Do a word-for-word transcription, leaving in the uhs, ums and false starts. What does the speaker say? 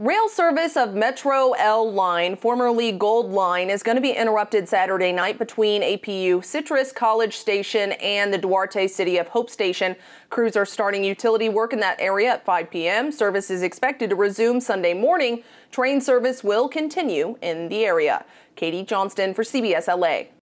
Rail service of Metro L line, formerly Gold Line, is going to be interrupted Saturday night between A P U Citrus College Station and the Duarte City of Hope Station. Crews are starting utility work in that area at five p m Service is expected to resume Sunday morning. Train service will continue in the area. Katie Johnston for C B S L A.